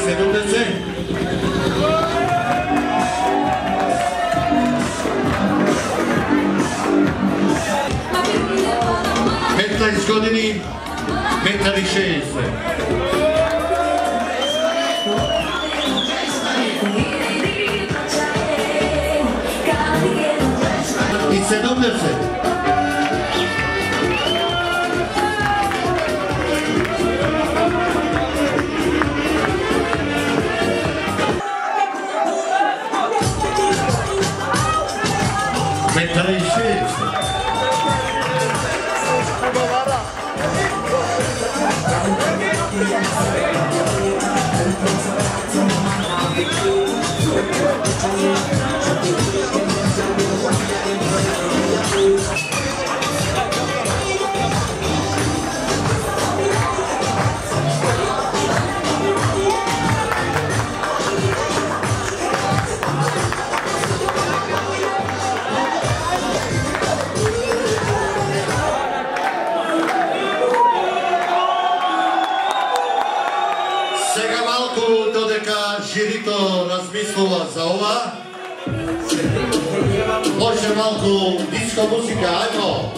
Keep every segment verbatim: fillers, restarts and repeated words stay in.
седемдесет. петнаесет години, метар и шеесет. И седемдесет. метар и шеесет. Сега малку додека жирито размислува за ова, може малку диско музика, ајмо!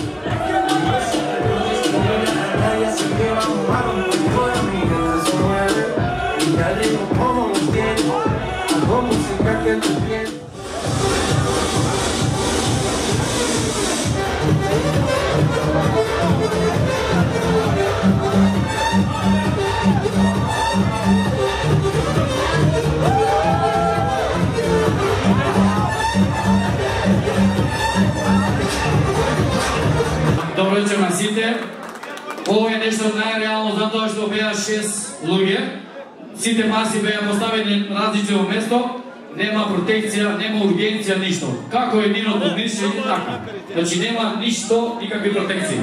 Добро вечер на сите. Ова е нешто најреално затоа што беа шест луѓе. Сите маси беа поставени на различно место, нема протекција, нема ургенција, ништо. Како единото мише и така. Значи нема ништо, никакви протекции.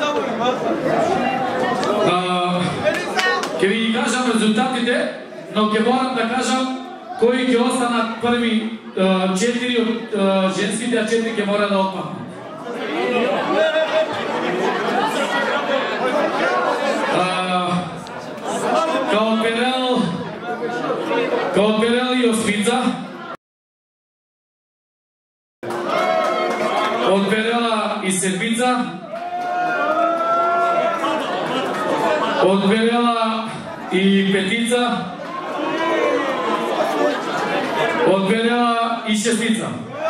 Ќе ви ги кажам резултатите, но ќе морам да кажам кои ќе останат први четири од женските, а четири ќе мора да отпаднат. Каотперел, Каотперел и Оспица. Од Перела и Сербица. Од Перела и Петица. Од Перела и Шестица.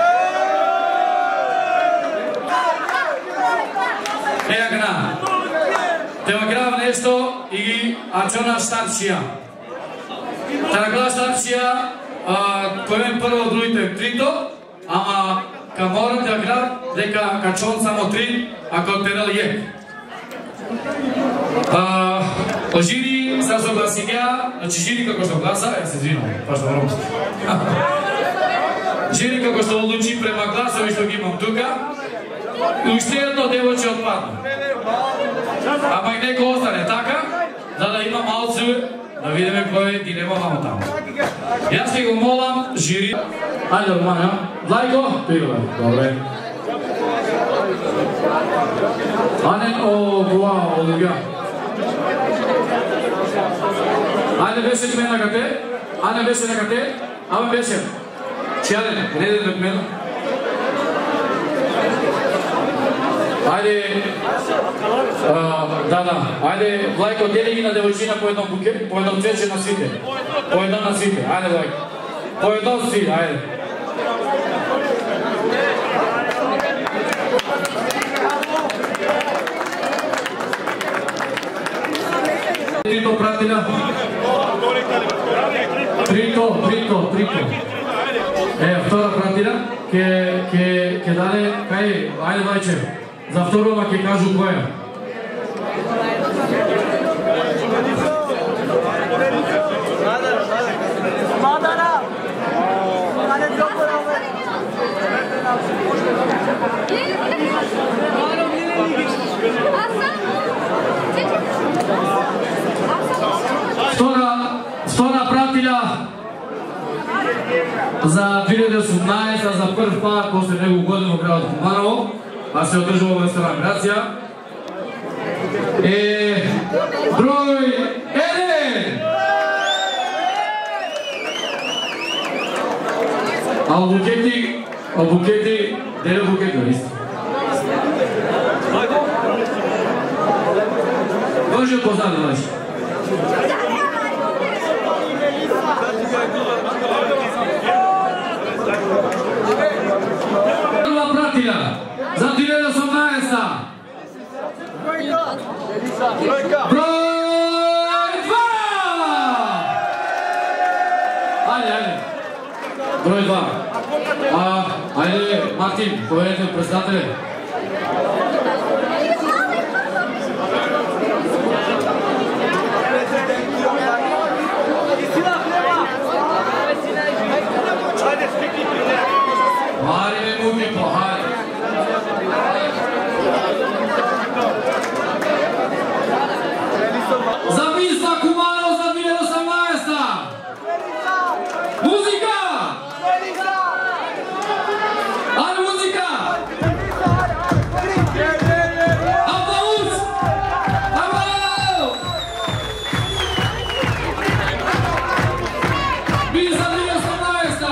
Еа гна. Тева грав нешто и Ачона Штарчија. Тарагла Штарчија, кој е прво другите трито, ама ка морам да грав дека качон само три, а кај Перел е. Жири се согласија, значи жири како што гласа, е се извинувам, паш да ромсти. Жири како што одлучи према гласови што ги имам тука, уште едно девојче отпадна. Ама и неко остане така, за да има малцу, да видиме кој дилема мамо таму. Јас ќе го молам жири. Ајде, Ромања, Влајко, пиле, добре. Ане, о, вау, олуѓа. Ајде, беше ме на кате, Ане беше на кате, ама беше. Чјален, реден од мен. Ајде, да, да, ајде, Влајко, дели ги на девојчина по едно буке, по едно цвече на свите. По едно на свите, ајде, Влајко. По едно сви, ајде. Трито пратила. Трито, трито, трито. Е, втора пратила, ке даде, кај, ајде, Влајче. За второва ќе кажу која. Мадара! Втора, втора пратилја за две илјади и осумнаесета, за прв пат после неколку години во градот Куманово, а се одржува во ресторан Грација, е број еден! Албукети, Албукети, деле букет, наистина. Може да познаваш. Първа пратиля за две хиляди и осемнадесета. Брой два! Айде, айде. Брой два. А, айде, Мартин, поверете от председателя. Хари ме муки по хари. За Мисла Куманов за две хиляди и осемнадесета. Музика! Аре музика! Аплауз! Аплауз! Мисла две хиляди и осемнадесета.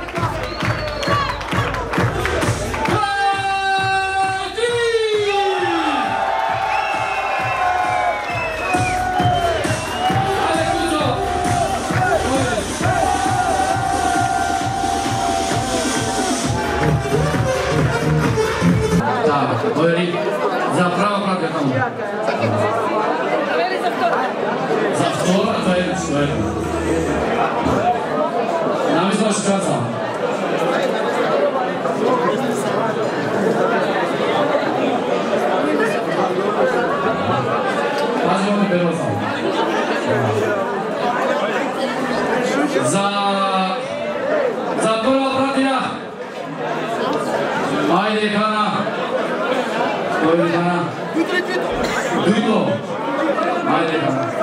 Говори, за право пратя там. За втора, това е своето. Намисло ще казвам. Аз имам не беро само. За... За първа пратя. Айде, Хана. Duito. Duito. Айде, Хана.